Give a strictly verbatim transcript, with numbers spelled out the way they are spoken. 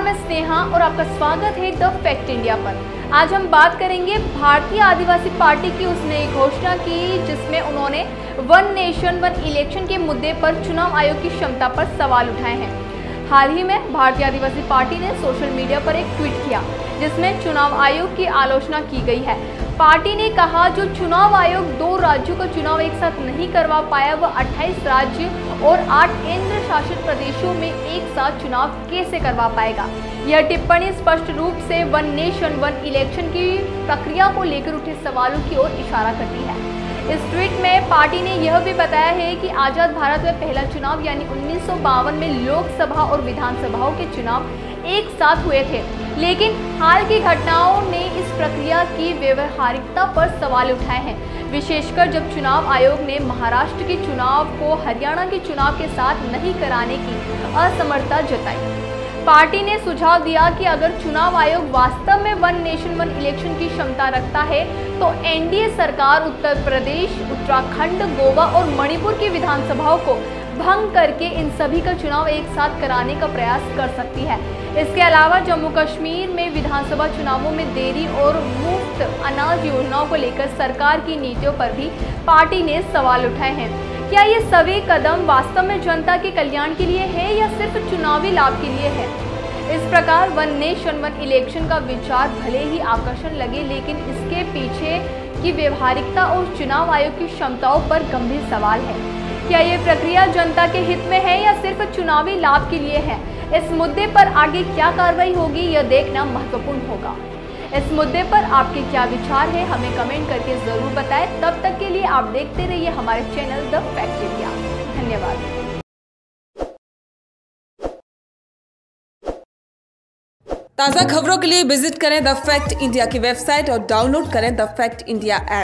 नाम है स्नेहा और आपका स्वागत है द फैक्ट इंडिया पर। आज हम बात करेंगे भारतीय आदिवासी पार्टी की उस नई घोषणा की जिसमें उन्होंने वन नेशन वन इलेक्शन के मुद्दे पर चुनाव आयोग की क्षमता पर सवाल उठाए हैं। हाल ही में भारतीय आदिवासी पार्टी ने सोशल मीडिया पर एक ट्वीट किया जिसमें चुनाव आयोग की आलोचना की गई है। पार्टी ने कहा जो चुनाव आयोग दो राज्यों का चुनाव एक साथ नहीं करवा पाया वह अट्ठाईस राज्य और आठ केंद्र शासित प्रदेशों में एक साथ चुनाव कैसे करवा पाएगा। यह टिप्पणी स्पष्ट रूप से वन नेशन वन इलेक्शन की प्रक्रिया को लेकर उठे सवालों की ओर इशारा करती है। इस ट्वीट में पार्टी ने यह भी बताया है कि आजाद भारत में पहला चुनाव यानी उन्नीस सौ बावन में लोकसभा और विधानसभाओं के चुनाव एक साथ हुए थे, लेकिन हाल की घटनाओं ने इस प्रक्रिया की व्यवहारिकता पर सवाल उठाए हैं, विशेषकर जब चुनाव आयोग ने महाराष्ट्र के चुनाव को हरियाणा के चुनाव के साथ नहीं कराने की असमर्थता जताई। पार्टी ने सुझाव दिया कि अगर चुनाव आयोग वास्तव में वन नेशन वन इलेक्शन की क्षमता रखता है तो एनडीए सरकार उत्तर प्रदेश, उत्तराखंड, गोवा और मणिपुर की विधानसभाओं को भंग करके इन सभी का चुनाव एक साथ कराने का प्रयास कर सकती है। इसके अलावा जम्मू कश्मीर में विधानसभा चुनावों में देरी और मुफ्त अनाज योजनाओं को लेकर सरकार की नीतियों पर भी पार्टी ने सवाल उठाए हैं। क्या ये सभी कदम वास्तव में जनता के कल्याण के लिए है या सिर्फ चुनावी लाभ के लिए है? इस प्रकार वन नेशन वन इलेक्शन का विचार भले ही आकर्षण लगे, लेकिन इसके पीछे की व्यवहारिकता और चुनाव आयोग की क्षमताओं पर गंभीर सवाल है। क्या ये प्रक्रिया जनता के हित में है या सिर्फ चुनावी लाभ के लिए है? इस मुद्दे पर आगे क्या कार्रवाई होगी यह देखना महत्वपूर्ण होगा। इस मुद्दे पर आपके क्या विचार है हमें कमेंट करके जरूर बताएं। तब तक के लिए आप देखते रहिए हमारे चैनल द फैक्ट इंडिया। धन्यवाद। ताज़ा खबरों के लिए विजिट करें द फैक्ट इंडिया की वेबसाइट और डाउनलोड करें द फैक्ट इंडिया ऐप।